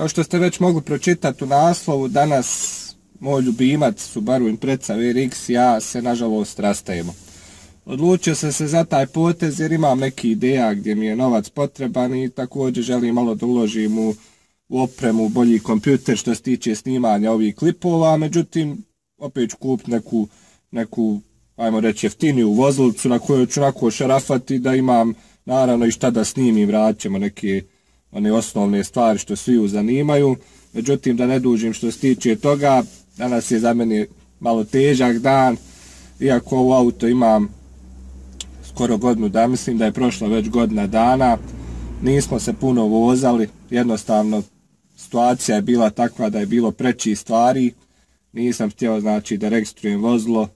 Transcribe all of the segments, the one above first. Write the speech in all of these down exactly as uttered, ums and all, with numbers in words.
Kao što ste već mogli pročitati u naslovu, danas moj ljubimac Subaru Impreza V R X i ja se nažalost rastajemo. Odlučio sam se za taj potez jer imam neki ideja gdje mi je novac potreban i također želim malo da uložim u, u opremu, bolji kompjuter što se tiče snimanja ovih klipova, međutim opet ću kupiti neku, neku, ajmo reći, jeftiniju vozilicu na kojoj ću onako šarafati da imam naravno i šta da snimim, vratit ćemo neke one osnovne stvari što svi zanimaju. Međutim, da ne dužim što se tiče toga, danas je za mene malo težak dan, iako ovo auto imam skoro godinu, da mislim da je prošla već godina dana, nismo se puno vozali, jednostavno situacija je bila takva da je bilo preći stvari, nisam htio znači da registrujem vozilo,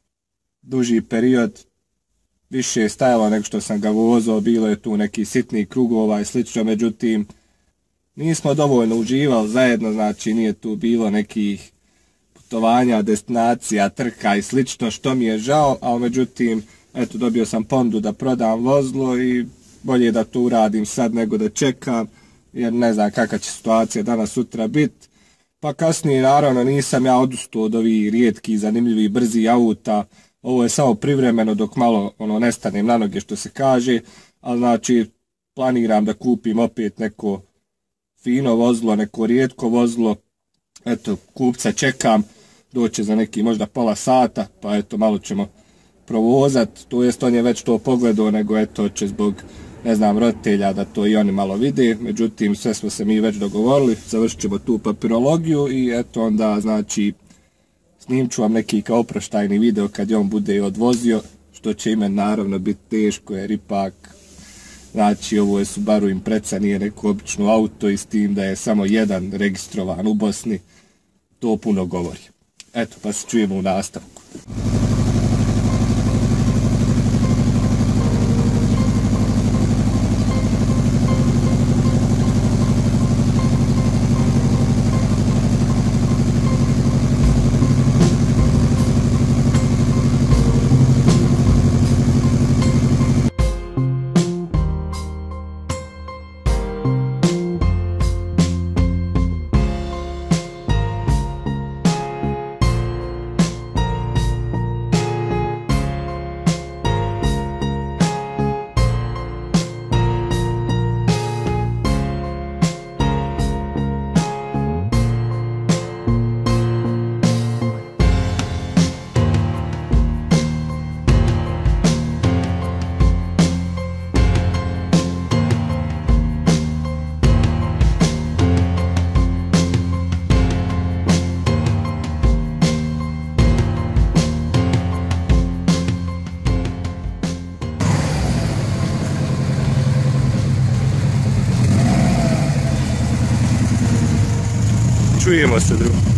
duži period, više je stajalo nego što sam ga vozao, bilo je tu neki sitni krugova i slično, međutim nismo dovoljno uživali zajedno, znači nije tu bilo nekih putovanja, destinacija, trka i slično, što mi je žao, ali međutim, eto, dobio sam ponudu da prodam vozilo i bolje da to uradim sad nego da čekam, jer ne znam kakva će situacija danas sutra biti. Pa kasnije, naravno, nisam ja odustao od ovih rijetkih, zanimljivih, brzi auta. Ovo je samo privremeno dok malo ono nestanem na noge što se kaže, ali znači planiram da kupim opet neko fino vozilo, neko rijetko vozilo. Eto, kupca čekam, doće za neki možda pola sata, pa eto malo ćemo provozat, to jest on je već to pogledao, nego eto će zbog, ne znam, roditelja da to i oni malo vide, međutim sve smo se mi već dogovorili, završit ćemo tu papirologiju i eto onda znači snimit ću vam neki kao oproštajni video kad je on bude odvozio, što će ime naravno biti teško jer ipak znači ovo je Subaru Impreza, nije neko obično auto i s tim da je samo jedan registrovan u Bosni, to puno govori. Eto, pa se čujemo u nastavku. Čujemo se, drugo.